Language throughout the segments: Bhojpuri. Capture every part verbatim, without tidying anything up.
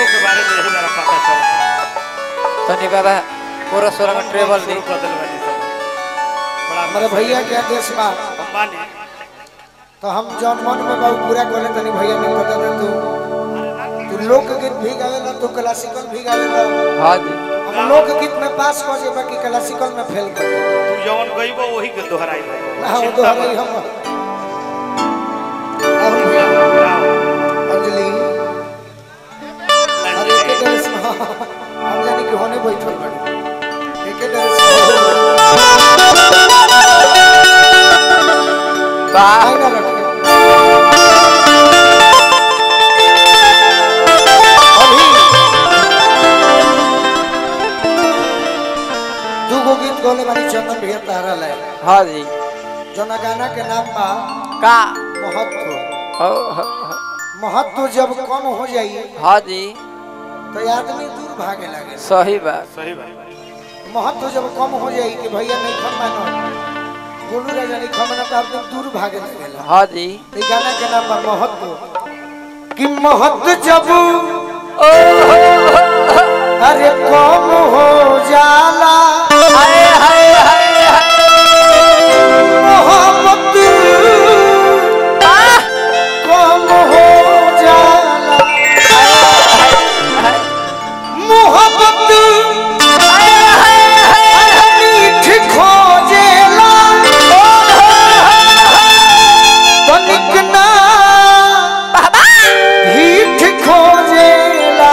के बारे में यही मेरा पता चला। तनी बाबा पूरा सोलह में ट्रेवल नहीं बदल वाली सब हमारे भैया के आदेश बा अंबानी तो हम जौन मन में बाबू पूरा कोले तनी भैया नहीं बता दे तू तू लोकगीत भी गावेला तू क्लासिकल भी गावेला। हां जी हम लोकगीत में पास कर जे बाकी क्लासिकल में फेल कर दे। तू जवन गईबो वही के दोहराई ना वो दोहराई हम राहुल भैया अंजलि अरे के ड्रेस में हम जानी कि होने बैठल बड़ी एक ड्रेस में वाह ना रख गोले वाली चंदन भैया तारा लाए। हाँ जी जना गाना के नाम बा का महत्व। हो महत्व जब कम हो जाई हाँ जी तो आदमी दूर भागे लगे। सही बात सही बात। महत्व जब कम हो जाई कि भैया नहीं खम मानो गोलू राजा नहीं खम मानो तो आदमी दूर भागे लगे। हाँ जी तो गाना के नाम बा महत्व कि महत्व जब अरे कम हो जाला हाय हाय हाय मोहब्बत कम हो जाला मोहब्बत मीठ खोजेला तनिक ना हीठ खोजेला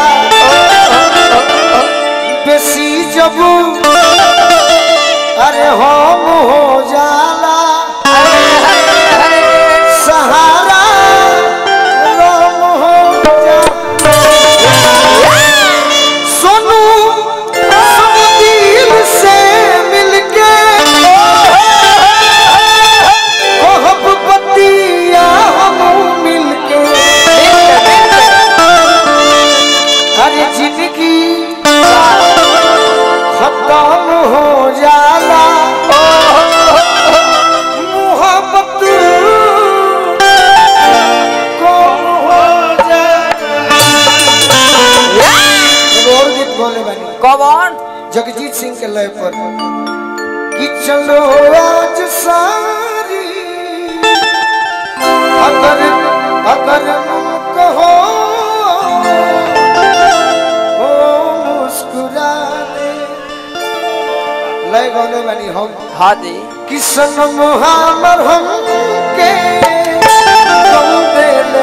बेसी जब अरे हम हो जाला सहारा राम हो जाला सोनू सोनू दिल से मिलके कहब बतिया हम मिलके अरे जिंदगी खत्म हो जाला मोहब्बत कम हो जाला। और गीत बोले बानी कौन जगजीत सिंह के लय पर कि चलो आज सारी अगर अगर कहो ओ मुस्कुरा दे लय गौले बानी हम हाँ जी कि सनम हमर हम के तुम दिल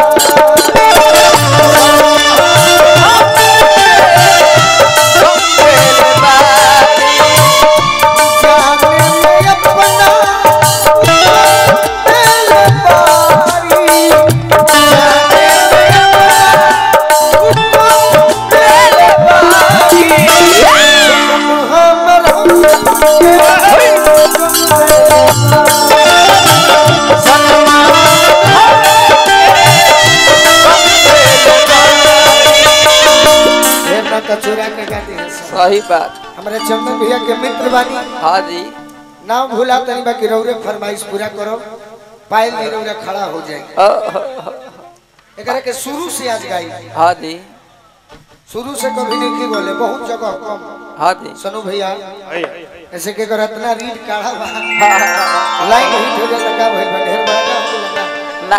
चुरा के गाती है सही बात हमारे चंदन भैया के मित्र बानी। हाँ जी नाम भूला तनी बाकी रौरे फरमाइश पूरा करो पायल नहीं रौरे खड़ा हो जाए। एकरा के शुरू से आज गाई हाँ जी शुरू से कभी नहीं की बोले बहुत जगह कम हाँ जी सनु भैया आई ऐसे के कर इतना रीड काढ़ा बा लाइन हिट हो जाए लगा भाई ढेर बड़ा लगा ना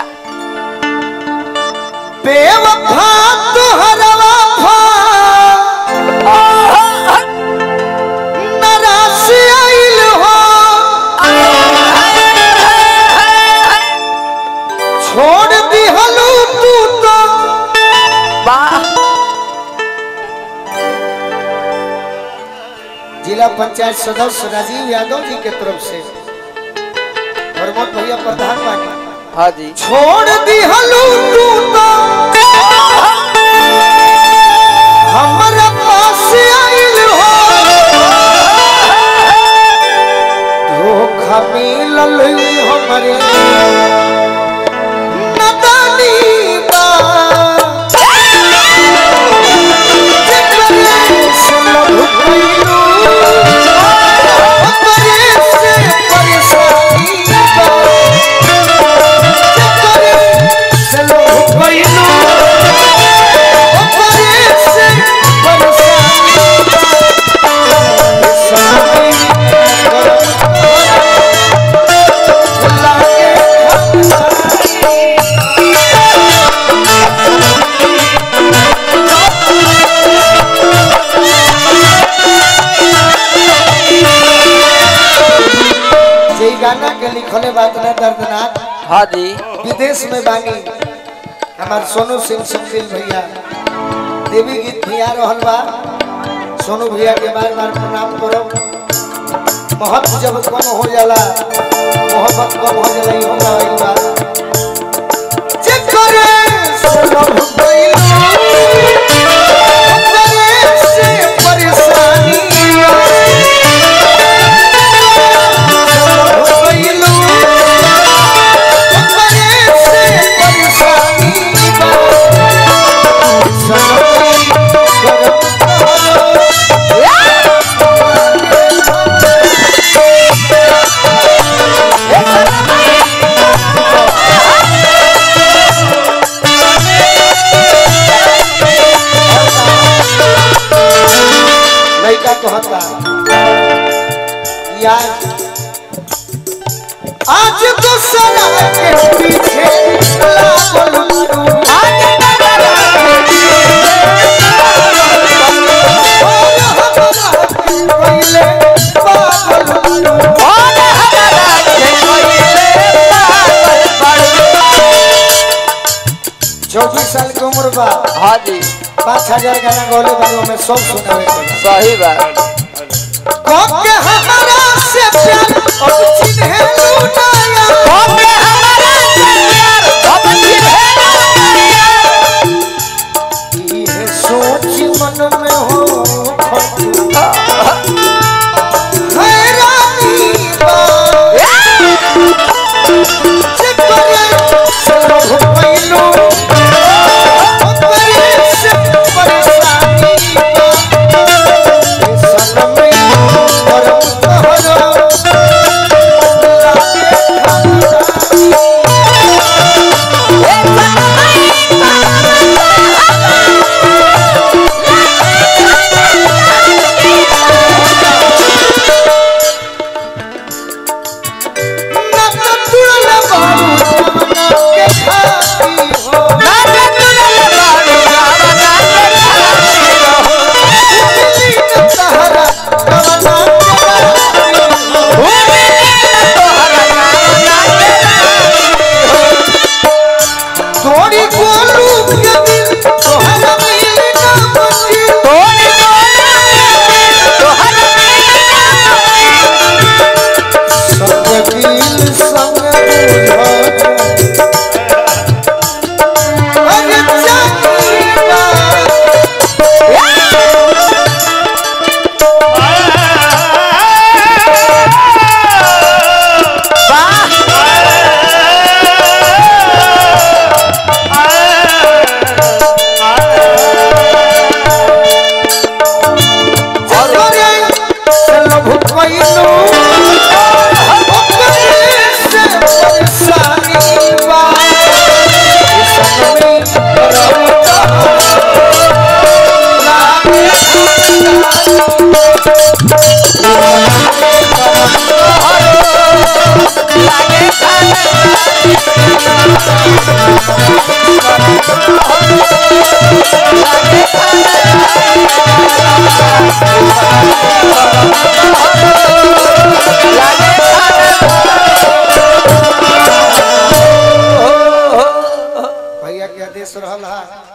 बेवफा तोहरा वफा नराश आइल हो छोड़ दिहलू तू तो वाह जिला पंचायत सदस्य राजीव यादव जी के तरफ से प्रमोद भैया प्रधान बानी। हाँ जी छोड़ दिहलू तू तो हमरा पास आइल हो धोखा मिलल हमरे नदानी बा जेकरे से लभ कइलू ओकरे से परेशानी बा जेकरे से लभ लिखले बात ना दर्दनाक। हाँ जी विदेश में बानी हमार सोनू सिंह संदिल भैया देवी गीत भी आ रहल बा। सोनू भैया के बार बार प्रणाम करो। मोहब्बत जब कम हो जाला मोहब्बत कम हो जाला ई होला ई बात चेक करे सोनू भैया करे से परेशानी आज तो सरा के पीछे लागल मारू आज पहले पागल चौबीस साल की उम्र बा। हाँ जी पाँच हजार गाना गौले बारे में सब सुनावे सही बात के हमारा से प्यार अब चिन्हे लूटाया के हमारा से प्यार अब चिन्हे लूटाया ये सोच मन में हो हैरानी बा चिपरे चलो पहिलो भैया के आदेश रहल है।